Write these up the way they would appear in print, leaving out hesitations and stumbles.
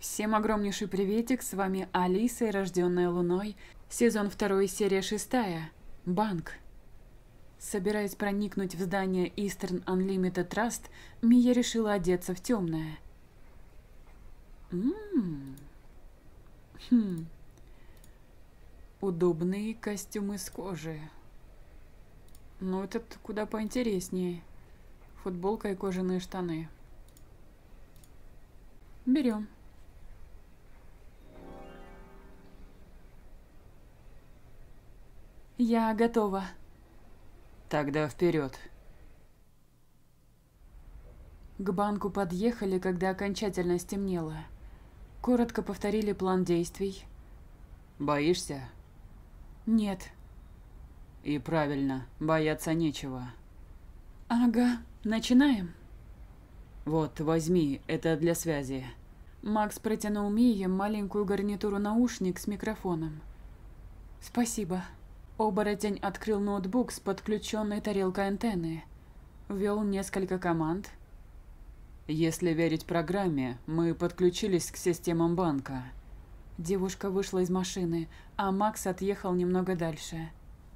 Всем огромнейший приветик, с вами Алиса и Рожденная Луной, сезон 2, серия 6, Банк. Собираясь проникнуть в здание Eastern Unlimited Trust, Мия решила одеться в темное. Удобные костюмы с кожи. Но этот куда поинтереснее. Футболка и кожаные штаны. Берем. Я готова. Тогда вперед. К банку подъехали, когда окончательно стемнело. Коротко повторили план действий. Боишься? Нет. И правильно, бояться нечего. Ага, начинаем. Вот, возьми, это для связи. Макс протянул Мие маленькую гарнитуру-наушник с микрофоном. Спасибо. Оборотень открыл ноутбук с подключенной тарелкой антенны. Ввел несколько команд. Если верить программе, мы подключились к системам банка. Девушка вышла из машины, а Макс отъехал немного дальше.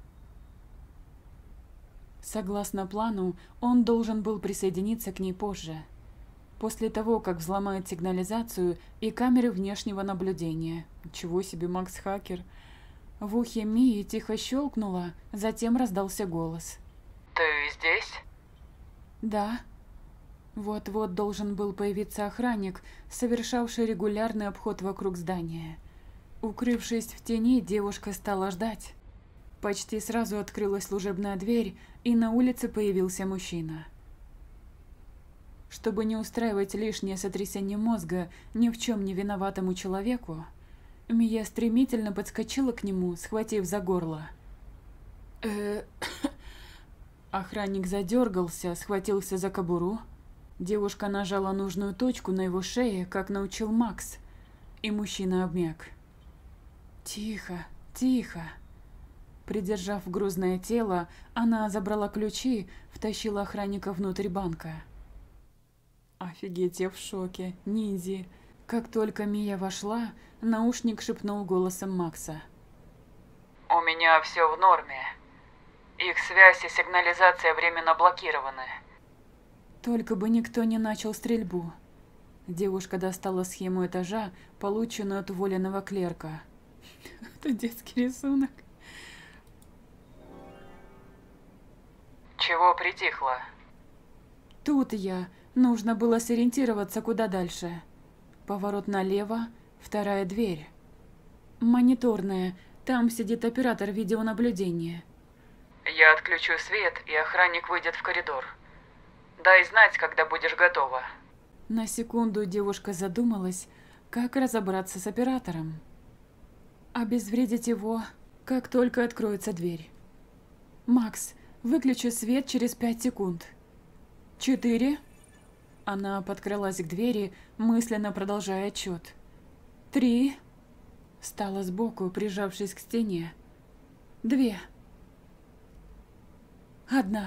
Согласно плану, он должен был присоединиться к ней позже. После того, как взломает сигнализацию и камеры внешнего наблюдения. Чего себе, Макс хакер. В ухе Мии тихо щелкнуло, затем раздался голос. «Ты здесь?» «Да». Вот-вот должен был появиться охранник, совершавший регулярный обход вокруг здания. Укрывшись в тени, девушка стала ждать. Почти сразу открылась служебная дверь, и на улице появился мужчина. Чтобы не устраивать лишнее сотрясение мозга ни в чем не виноватому человеку, Мия стремительно подскочила к нему, схватив за горло. Охранник задергался, схватился за кобуру. Девушка нажала нужную точку на его шее, как научил Макс, и мужчина обмяк. «Тихо, тихо!» Придержав грузное тело, она забрала ключи, втащила охранника внутрь банка. Офигеть, я в шоке, ниндзи. Как только Мия вошла, наушник шепнул голосом Макса. «У меня все в норме. Их связь и сигнализация временно блокированы». Только бы никто не начал стрельбу. Девушка достала схему этажа, полученную от уволенного клерка. Это детский рисунок. «Чего притихло?» Тут я. Нужно было сориентироваться, куда дальше. Поворот налево, вторая дверь. Мониторная. Там сидит оператор видеонаблюдения. «Я отключу свет, и охранник выйдет в коридор. Дай знать, когда будешь готова». На секунду девушка задумалась, как разобраться с оператором. Обезвредить его, как только откроется дверь. «Макс, выключи свет через 5 секунд». 4. Она подкралась к двери, мысленно продолжая отчет. 3. Стала сбоку, прижавшись к стене. 2. 1.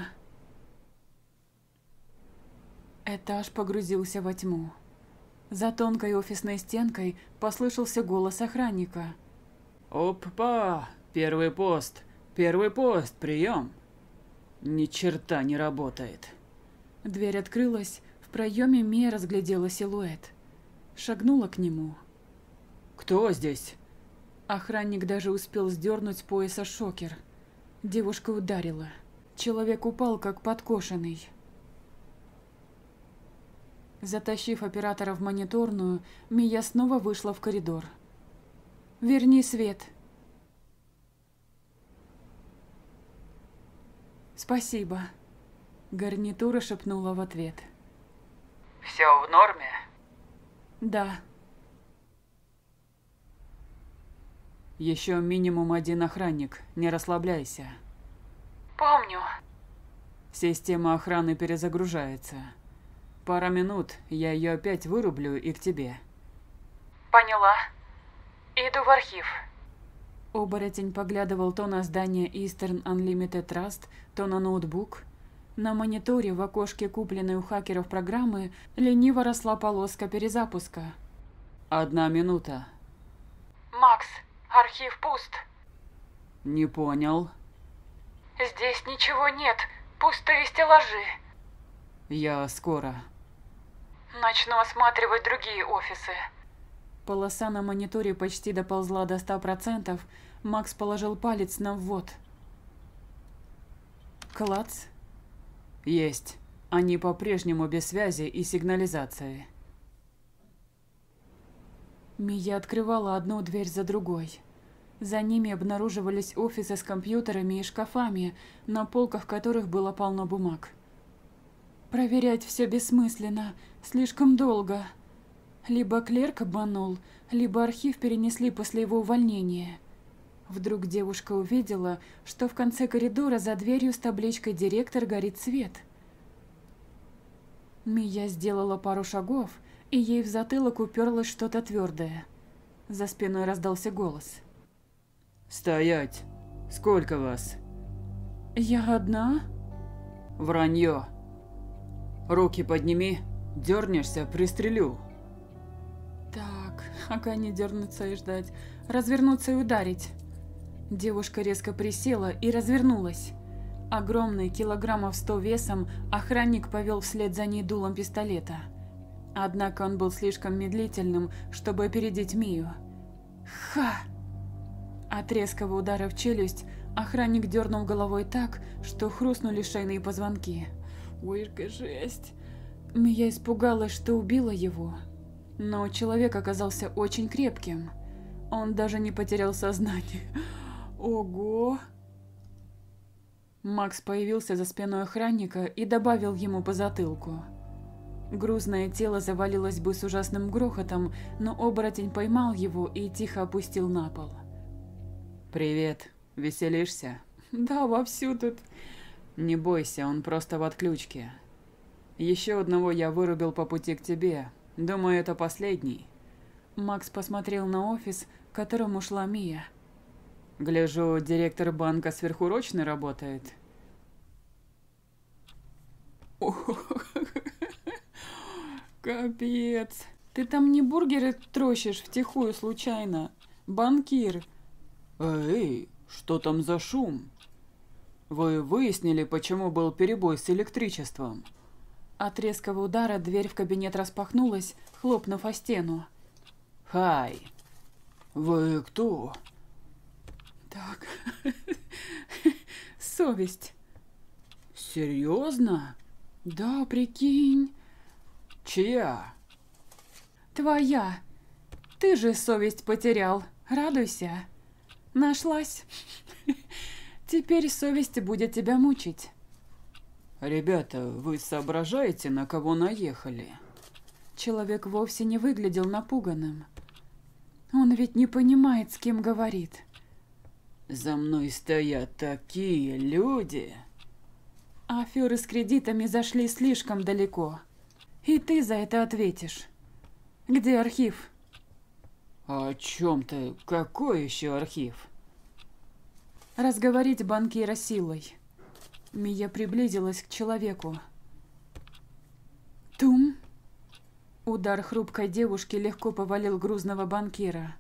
Этаж погрузился во тьму. За тонкой офисной стенкой послышался голос охранника. «Опа! Первый пост! Первый пост! Прием!» Ни черта не работает. Дверь открылась, в проеме Мия разглядела силуэт. Шагнула к нему. «Кто здесь?» Охранник даже успел сдернуть с пояса шокер. Девушка ударила. Человек упал, как подкошенный. Затащив оператора в мониторную, Мия снова вышла в коридор. «Верни свет». «Спасибо», — гарнитура шепнула в ответ. «Все в норме?» «Да». Еще минимум один охранник, не расслабляйся. «Помню». Система охраны перезагружается. Пара минут, я ее опять вырублю и к тебе. «Поняла. Иду в архив». Оборотень поглядывал то на здание Eastern Unlimited Trust, то на ноутбук. На мониторе в окошке, купленной у хакеров программы, лениво росла полоска перезапуска. 1 минута. Макс, архив пуст. Не понял. Здесь ничего нет, пустые стеллажи. Я скоро. Начну осматривать другие офисы. Полоса на мониторе почти доползла до 100%. Макс положил палец на ввод. Клац. Есть. Они по-прежнему без связи и сигнализации. Мия открывала одну дверь за другой. За ними обнаруживались офисы с компьютерами и шкафами, на полках которых было полно бумаг. Проверять все бессмысленно, слишком долго. Либо клерк обманул, либо архив перенесли после его увольнения. Вдруг девушка увидела, что в конце коридора за дверью с табличкой «Директор» горит свет. Мия сделала пару шагов, и ей в затылок уперлось что-то твердое. За спиной раздался голос. «Стоять! Сколько вас?» «Я одна?» «Вранье! Руки подними, дернешься, пристрелю!» Так, пока не дернуться и ждать, развернуться и ударить. Девушка резко присела и развернулась. Огромный, килограммов 100 весом, охранник повел вслед за ней дулом пистолета. Однако он был слишком медлительным, чтобы опередить Мию. Ха! От резкого удара в челюсть охранник дернул головой так, что хрустнули шейные позвонки. Ой, жесть! Мия испугалась, что убила его. Но человек оказался очень крепким. Он даже не потерял сознание. Ого! Макс появился за спиной охранника и добавил ему по затылку. Грузное тело завалилось бы с ужасным грохотом, но оборотень поймал его и тихо опустил на пол. «Привет. Веселишься?» «Да, вовсю тут». «Не бойся, он просто в отключке. Еще одного я вырубил по пути к тебе. Думаю, это последний». Макс посмотрел на офис, к которому шла Мия. «Гляжу, директор банка сверхурочно работает». Капец. Ты там не бургеры трощишь втихую случайно? Банкир. Эй, что там за шум? Вы выяснили, почему был перебой с электричеством? От резкого удара дверь в кабинет распахнулась, хлопнув о стену. Хай. Вы кто? Так. Совесть. Серьезно? Да, прикинь. Чья? Твоя. Ты же совесть потерял. Радуйся. Нашлась. Теперь совесть будет тебя мучить. Ребята, вы соображаете, на кого наехали? Человек вовсе не выглядел напуганным. Он ведь не понимает, с кем говорит. За мной стоят такие люди. Аферы с кредитами зашли слишком далеко. И ты за это ответишь. Где архив? О чем ты? Какой еще архив? Разговорить банкира силой. Мия приблизилась к человеку. Тум! Удар хрупкой девушки легко повалил грузного банкира.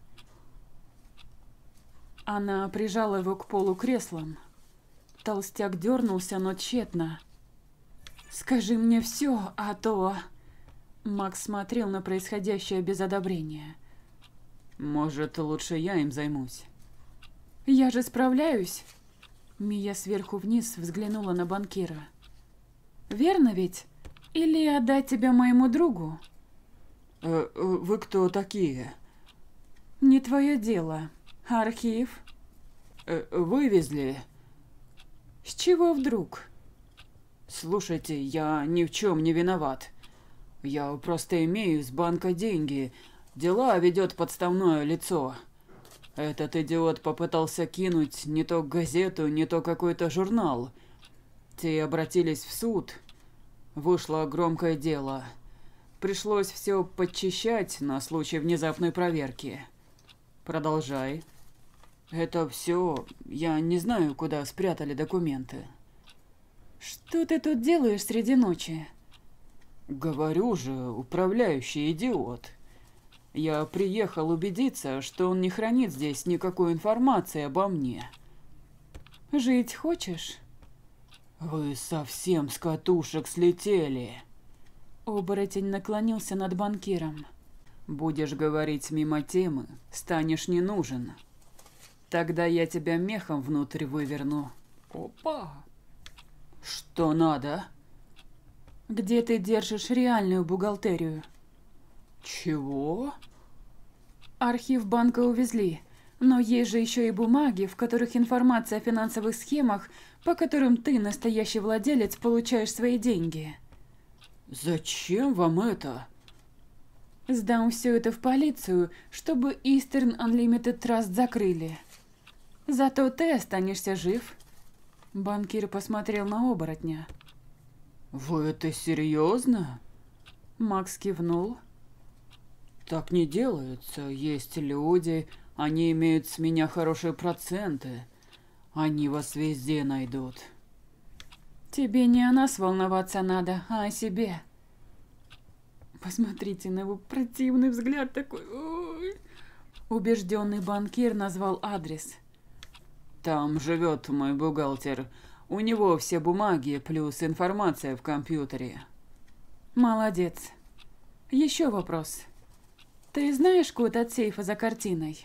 Она прижала его к полу креслом. Толстяк дернулся, но тщетно. «Скажи мне все, а то...» Макс смотрел на происходящее без одобрения. «Может, лучше я им займусь?» «Я же справляюсь!» Мия сверху вниз взглянула на банкира. «Верно ведь? Или отдать тебя моему другу?» «Вы кто такие?» «Не твое дело. Архив?» «Вывезли?» «С чего вдруг?» «Слушайте, я ни в чем не виноват. Я просто имею с банка деньги. Дела ведет подставное лицо. Этот идиот попытался кинуть не то газету, не то какой-то журнал. Те обратились в суд. Вышло громкое дело. Пришлось все подчищать на случай внезапной проверки. Продолжай». «Это все... Я не знаю, куда спрятали документы». «Что ты тут делаешь среди ночи?» «Говорю же, управляющий идиот. Я приехал убедиться, что он не хранит здесь никакой информации обо мне. Жить хочешь? Вы совсем с катушек слетели. Оборотень наклонился над банкиром. Будешь говорить мимо темы, станешь не нужен. Тогда я тебя мехом внутрь выверну. Опа! Что надо? Где ты держишь реальную бухгалтерию? Чего? Архив банка увезли, но есть же еще и бумаги, в которых информация о финансовых схемах, по которым ты, настоящий владелец, получаешь свои деньги. Зачем вам это? Сдам все это в полицию, чтобы Eastern Unlimited Trust закрыли. Зато ты останешься жив. Банкир посмотрел на оборотня. Вы это серьезно? Макс кивнул. Так не делается. Есть люди, они имеют с меня хорошие проценты. Они вас везде найдут. Тебе не о нас волноваться надо, а о себе. Посмотрите на его противный взгляд такой. Ой. Убежденный банкир назвал адрес. Там живет мой бухгалтер. У него все бумаги плюс информация в компьютере. Молодец. Еще вопрос. Ты знаешь код от сейфа за картиной?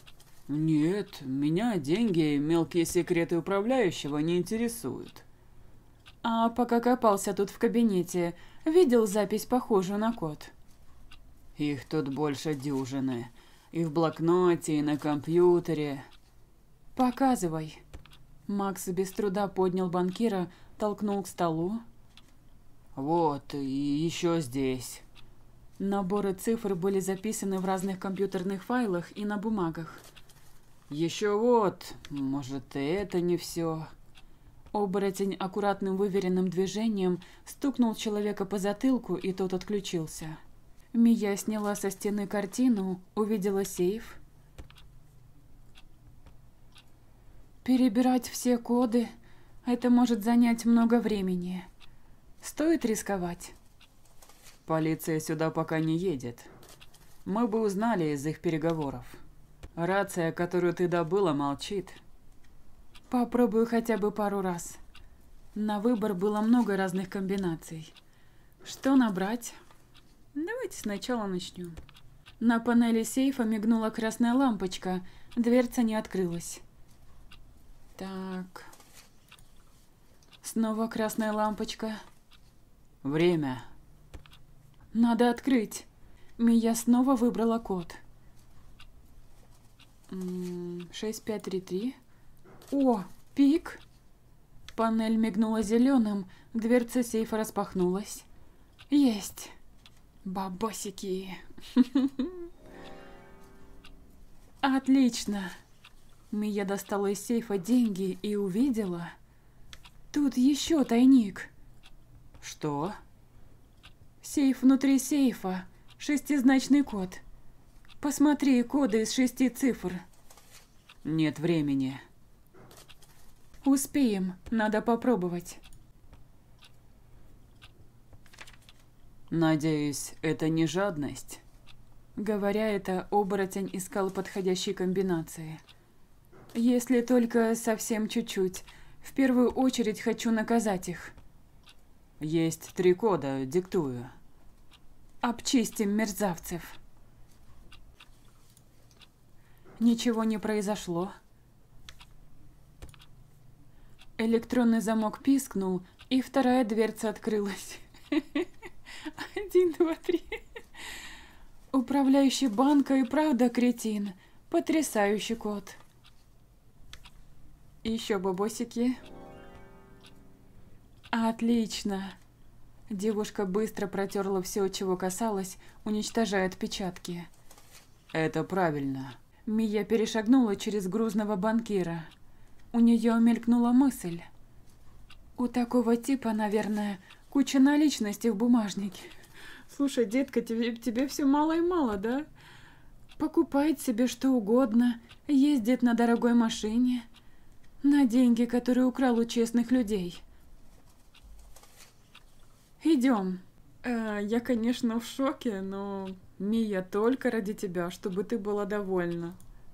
Нет, меня деньги и мелкие секреты управляющего не интересуют. А пока копался тут в кабинете, видел запись, похожую на код? Их тут больше дюжины. И в блокноте, и на компьютере. Показывай. Макс без труда поднял банкира, толкнул к столу. Вот, и еще здесь. Наборы цифр были записаны в разных компьютерных файлах и на бумагах. Еще вот, может, и это не все. Оборотень аккуратным выверенным движением стукнул человека по затылку, и тот отключился. Мия сняла со стены картину, увидела сейф. Перебирать все коды – это может занять много времени. Стоит рисковать? Полиция сюда пока не едет. Мы бы узнали из их переговоров. Рация, которую ты добыла, молчит. Попробую хотя бы пару раз. На выбор было много разных комбинаций. Что набрать? Давайте сначала начнем. На панели сейфа мигнула красная лампочка, дверца не открылась. Так. Снова красная лампочка. Время. Надо открыть. Мия снова выбрала код. 6533. О, пик. Панель мигнула зеленым, дверца сейфа распахнулась. Есть. Бабосики. Отлично. Мия достала из сейфа деньги и увидела. Тут еще тайник. Что? Сейф внутри сейфа. Шестизначный код. Посмотри коды из 6 цифр. Нет времени. Успеем, надо попробовать. Надеюсь, это не жадность? Говоря это, оборотень искал подходящие комбинации. Если только совсем чуть-чуть. В первую очередь хочу наказать их. Есть 3 кода, диктую. Обчистим мерзавцев. Ничего не произошло. Электронный замок пискнул, и вторая дверца открылась. 1, 2, 3. Управляющий банка и правда кретин. Потрясающий код. Еще бабосики. Отлично. Девушка быстро протерла все, чего касалось, уничтожая отпечатки. Это правильно. Мия перешагнула через грузного банкира. У нее мелькнула мысль. У такого типа, наверное, куча наличности в бумажнике. Слушай, детка, тебе все мало и мало, да? Покупает себе что угодно, ездит на дорогой машине, на деньги, которые украл у честных людей. Идем. Я, конечно, в шоке, но Мия, только ради тебя, чтобы ты была довольна.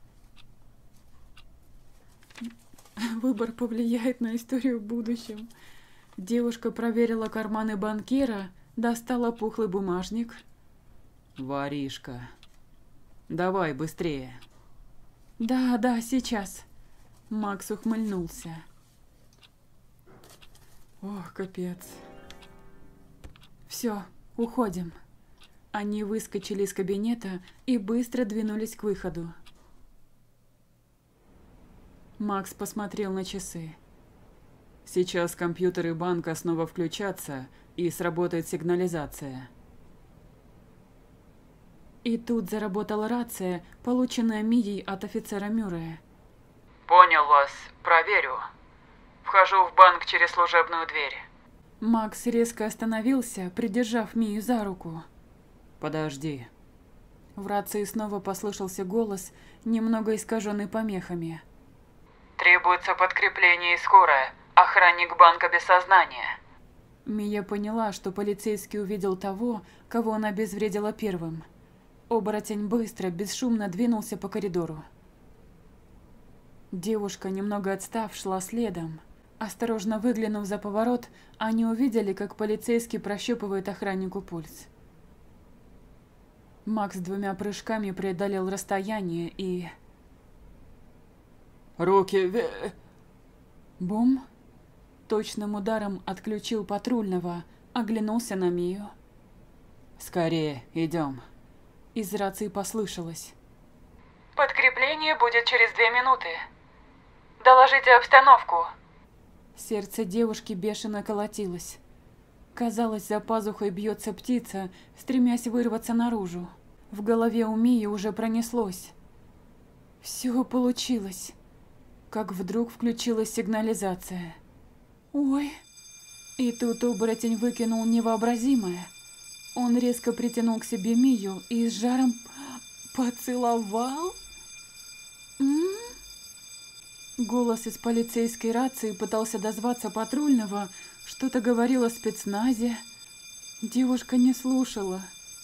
Выбор повлияет на историю в будущем. Девушка проверила карманы банкира, достала пухлый бумажник. Воришка. Давай быстрее. Да, сейчас. Макс ухмыльнулся. Ох, капец. Все, уходим. Они выскочили из кабинета и быстро двинулись к выходу. Макс посмотрел на часы. Сейчас компьютеры банка снова включатся, и сработает сигнализация. И тут заработала рация, полученная Мией от офицера Мюррея. Понял вас, проверю. Вхожу в банк через служебную дверь. Макс резко остановился, придержав Мию за руку. Подожди. В рации снова послышался голос, немного искаженный помехами. Требуется подкрепление и скорая. Охранник банка без сознания. Мия поняла, что полицейский увидел того, кого она обезвредила первым. Оборотень быстро, бесшумно двинулся по коридору. Девушка, немного отстав, шла следом. Осторожно выглянув за поворот, они увидели, как полицейский прощупывает охраннику пульс. Макс 2 прыжками преодолел расстояние и... Руки Бум! Точным ударом отключил патрульного, оглянулся на Мию. Скорее, идем. Из рации послышалось. Подкрепление будет через 2 минуты. Доложите обстановку. Сердце девушки бешено колотилось. Казалось, за пазухой бьется птица, стремясь вырваться наружу. В голове у Мии уже пронеслось. Все получилось. Как вдруг включилась сигнализация. Ой! И тут оборотень выкинул невообразимое. Он резко притянул к себе Мию и с жаром поцеловал. Голос из полицейской рации пытался дозваться патрульного, что-то говорил о спецназе. Девушка не слушала.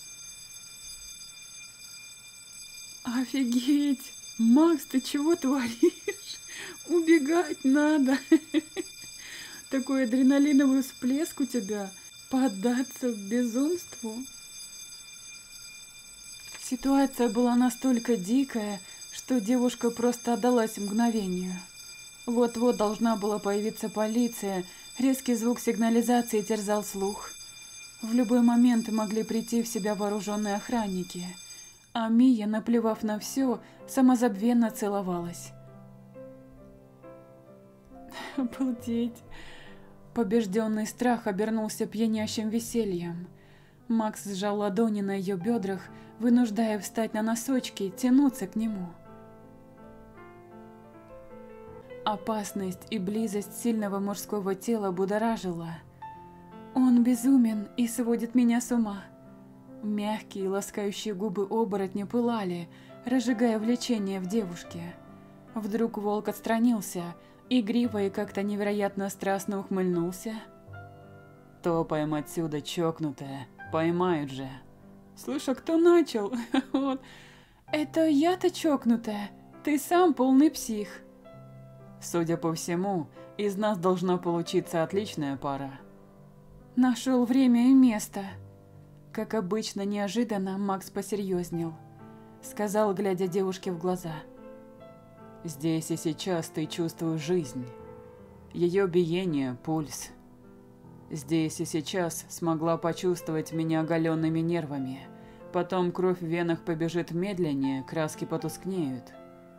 Офигеть! Макс, ты чего творишь? Убегать надо. Такой адреналиновый всплеск у тебя. Поддаться безумству. Ситуация была настолько дикая, что девушка просто отдалась мгновению. Вот-вот должна была появиться полиция, резкий звук сигнализации терзал слух. В любой момент могли прийти в себя вооруженные охранники, а Мия, наплевав на все, самозабвенно целовалась. Обалдеть! Побежденный страх обернулся пьянящим весельем. Макс сжал ладони на ее бедрах, вынуждая встать на носочки, тянуться к нему. Опасность и близость сильного мужского тела будоражила. Он безумен и сводит меня с ума. Мягкие, ласкающие губы оборотня пылали, разжигая влечение в девушке. Вдруг волк отстранился, игриво и как-то невероятно страстно ухмыльнулся. Топаем отсюда, чокнутая. Поймают же. Слышь, а кто начал? Вот. Это я-то чокнутая. Ты сам полный псих. Судя по всему, из нас должна получиться отличная пара. Нашел время и место. Как обычно, неожиданно Макс посерьезнел. Сказал, глядя девушке в глаза. Здесь и сейчас ты чувствуешь жизнь. Ее биение, пульс. Здесь и сейчас смогла почувствовать меня оголенными нервами. Потом кровь в венах побежит медленнее, краски потускнеют.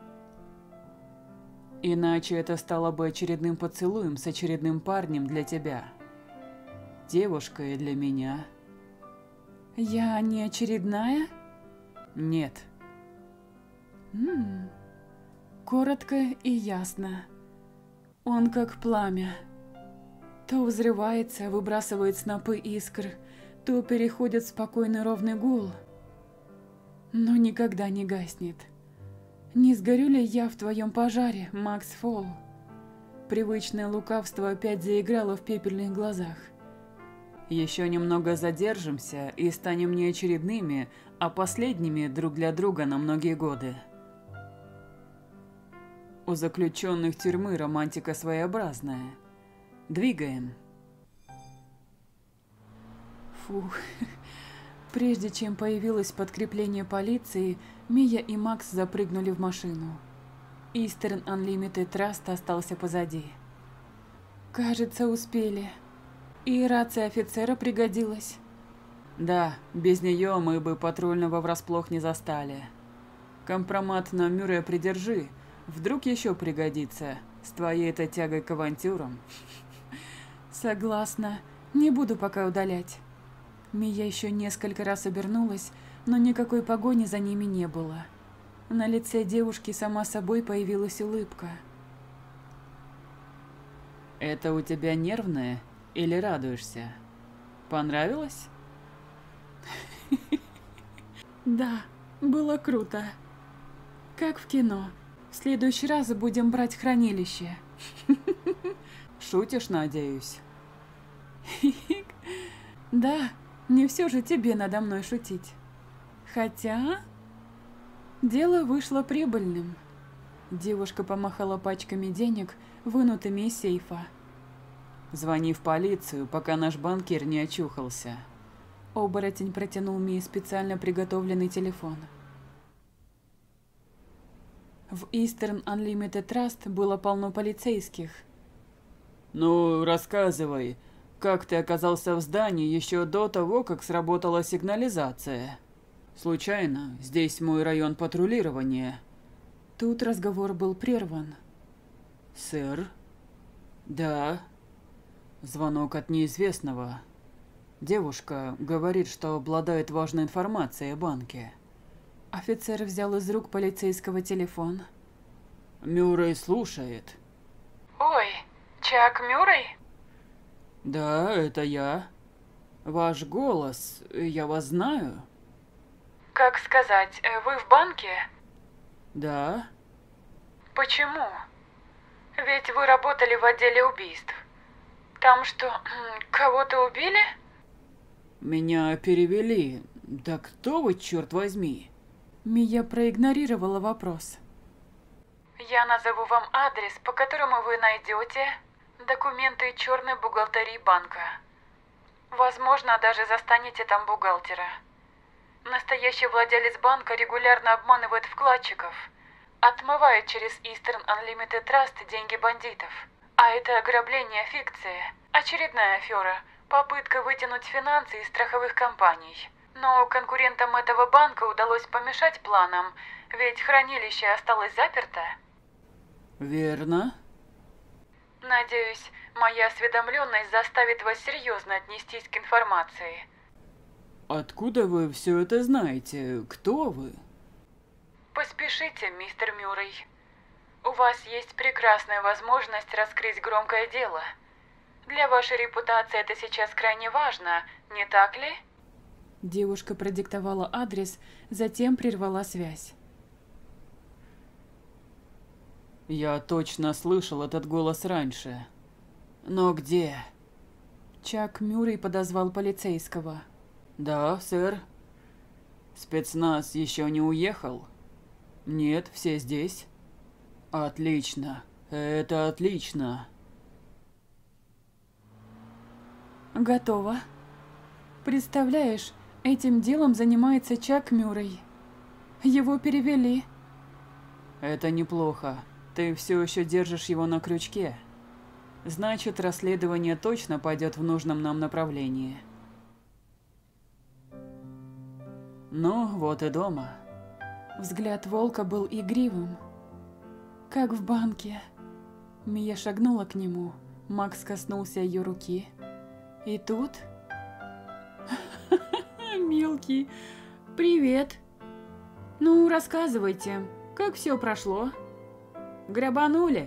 Иначе это стало бы очередным поцелуем с очередным парнем для тебя. Девушка и для меня. Я не очередная? Нет. Коротко и ясно. Он как пламя. То взрывается, выбрасывает снопы искр, то переходит в спокойный ровный гул, но никогда не гаснет. Не сгорю ли я в твоем пожаре, Макс Фолл? Привычное лукавство опять заиграло в пепельных глазах. Еще немного задержимся и станем не очередными, а последними друг для друга на многие годы. У заключенных тюрьмы романтика своеобразная. Двигаем. Фух. Прежде чем появилось подкрепление полиции, Мия и Макс запрыгнули в машину. Eastern Unlimited Trust остался позади. Кажется, успели. И рация офицера пригодилась. Да, без нее мы бы патрульного врасплох не застали. Компромат на Мюррея придержи, вдруг еще пригодится, с твоей-то тягой к авантюрам. Согласна, не буду пока удалять. Мия еще несколько раз обернулась, но никакой погони за ними не было. На лице девушки сама собой появилась улыбка. Это у тебя нервное или радуешься? Понравилось? Да, было круто. Как в кино. В следующий раз будем брать хранилище. Шутишь, надеюсь? Да, не все же тебе надо мной шутить. Хотя... Дело вышло прибыльным. Девушка помахала пачками денег, вынутыми из сейфа. Звони в полицию, пока наш банкир не очухался. Оборотень протянул Мии специально приготовленный телефон. В Eastern Unlimited Trust было полно полицейских. Ну, рассказывай, как ты оказался в здании еще до того, как сработала сигнализация? Случайно, здесь мой район патрулирования. Тут разговор был прерван. Сэр? Да. Звонок от неизвестного. Девушка говорит, что обладает важной информацией о банке. Офицер взял из рук полицейского телефон. Мюррей слушает. Ой, Чак Мюррей? Да, это я. Ваш голос, я вас знаю. Как сказать, вы в банке? Да. Почему? Ведь вы работали в отделе убийств. Там что, кого-то убили? Меня перевели. Да кто вы, черт возьми? Мия проигнорировала вопрос. Я назову вам адрес, по которому вы найдете документы черной бухгалтерии банка. Возможно, даже застанете там бухгалтера. Настоящий владелец банка регулярно обманывает вкладчиков, отмывает через Eastern Unlimited Trust деньги бандитов. А это ограбление – фикция. Очередная афера – попытка вытянуть финансы из страховых компаний. Но конкурентам этого банка удалось помешать планам, ведь хранилище осталось заперто. Верно. Надеюсь, моя осведомленность заставит вас серьезно отнестись к информации. Откуда вы все это знаете? Кто вы? Поспешите, мистер Мюррей. У вас есть прекрасная возможность раскрыть громкое дело. Для вашей репутации это сейчас крайне важно, не так ли? Девушка продиктовала адрес, затем прервала связь. Я точно слышал этот голос раньше. Но где? Чак Мюррей подозвал полицейского. Да, сэр. Спецназ еще не уехал? Нет, все здесь. Отлично. Это отлично. Готово. Представляешь, этим делом занимается Чак Мюррей. Его перевели. Это неплохо. Ты все еще держишь его на крючке. Значит, расследование точно пойдет в нужном нам направлении. Ну, вот и дома. Взгляд волка был игривым. Как в банке. Мия шагнула к нему. Макс коснулся ее руки. И тут... Мелкий, привет. Ну, рассказывайте, как все прошло? Грабанули?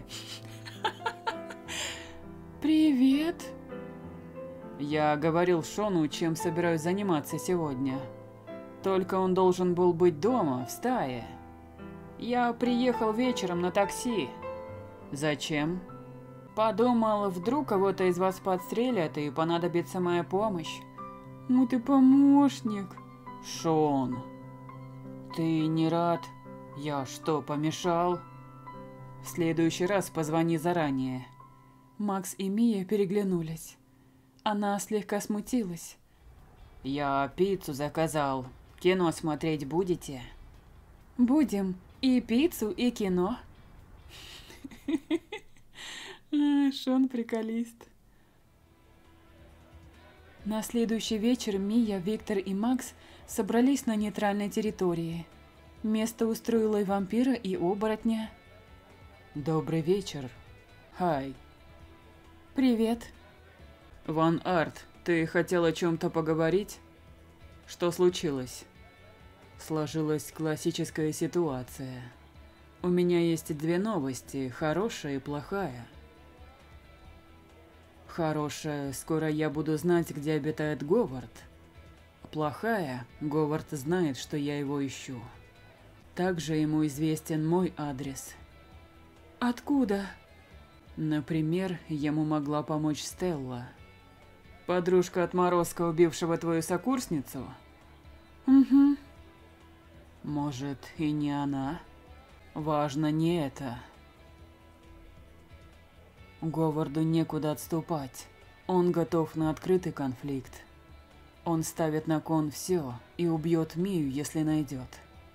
Привет. Я говорил Шону, чем собираюсь заниматься сегодня. Только он должен был быть дома, в стае. Я приехал вечером на такси. Зачем? Подумал, вдруг кого-то из вас подстрелят и понадобится моя помощь. Ну ты помощник. Шон, ты не рад? Я что, помешал? В следующий раз позвони заранее. Макс и Мия переглянулись. Она слегка смутилась. Я пиццу заказал. Кино смотреть будете? Будем. И пиццу, и кино. Шон приколист. На следующий вечер Мия, Виктор и Макс собрались на нейтральной территории. Место устроило и вампира, и оборотня. Добрый вечер. Хай. Привет. Ван Арт, ты хотел о чем-то поговорить? Что случилось? Сложилась классическая ситуация. У меня есть две новости, хорошая и плохая. Хорошая, скоро я буду знать, где обитает Говард. Плохая, Говард знает, что я его ищу. Также ему известен мой адрес. Откуда? Например, ему могла помочь Стелла. Подружка отморозка, убившего твою сокурсницу? Угу. Может, и не она? Важно не это. Говарду некуда отступать. Он готов на открытый конфликт. Он ставит на кон все и убьет Мию, если найдет.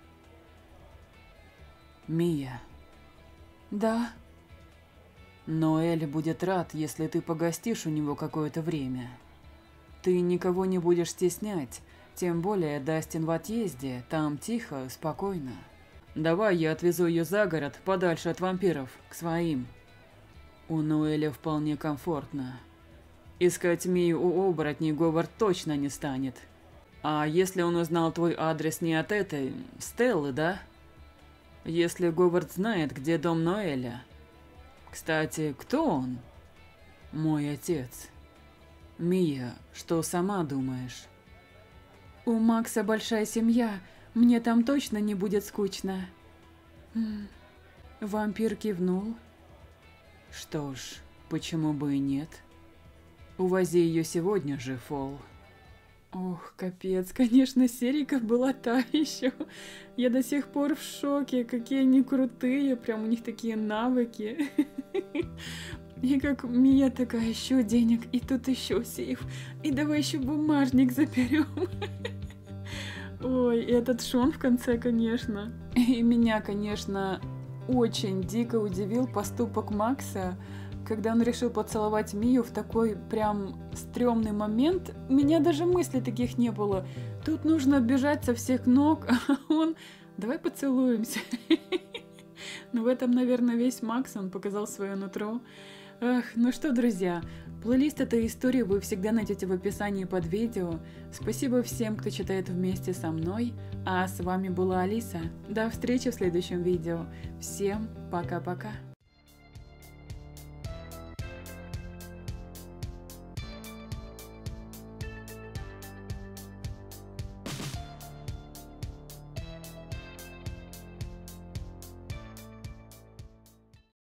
Мия. Да. Ноэль будет рад, если ты погостишь у него какое-то время. Ты никого не будешь стеснять, тем более Дастин в отъезде, там тихо, спокойно. Давай я отвезу ее за город, подальше от вампиров, к своим. У Ноэля вполне комфортно. Искать Мию у оборотней Говард точно не станет. А если он узнал твой адрес не от этой Стеллы, да? Если Говард знает, где дом Ноэля. Кстати, кто он? Мой отец. Мия, что сама думаешь? У Макса большая семья, мне там точно не будет скучно. Вампир кивнул. Что ж, почему бы и нет? Увози ее сегодня же, Фол. Ох, капец, конечно, Серика была та еще. Я до сих пор в шоке, какие они крутые, прям у них такие навыки. И как Мия такая, еще денег, и тут еще сейф, и давай еще бумажник заберем. Ой, и этот Шон в конце, конечно. И меня, конечно, очень дико удивил поступок Макса, когда он решил поцеловать Мию в такой прям стрёмный момент. У меня даже мыслей таких не было. Тут нужно бежать со всех ног, а он... Давай поцелуемся. Ну в этом, наверное, весь Макс, он показал свое нутро. Ах, ну что, друзья, плейлист этой истории вы всегда найдете в описании под видео. Спасибо всем, кто читает вместе со мной. А с вами была Алиса. До встречи в следующем видео. Всем пока-пока.